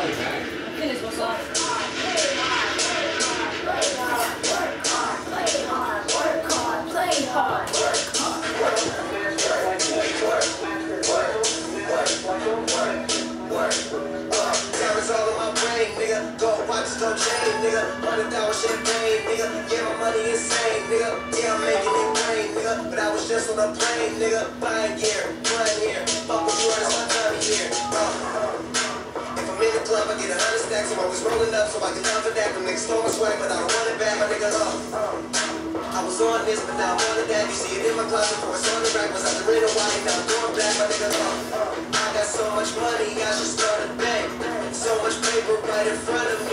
Finish what's up. Don't change, nigga. $100,000 champagne, nigga. Yeah, my money insane, nigga. Yeah, I'm making it rain, nigga. But I was just on a plane, nigga. Buying gear, flying here. Fuck with you, that's my time of year. If I'm in the club, I get 100 stacks. I'm always rolling up, so I can love for that. Them niggas stole my swag, but I don't want it back, my nigga. I was on this, but now I'm on that. You see it in my closet, before it's on the rack. Was out the red and white, now I'm going back, my nigga. I got so much money, I should start a bank. So much paper right in front of me.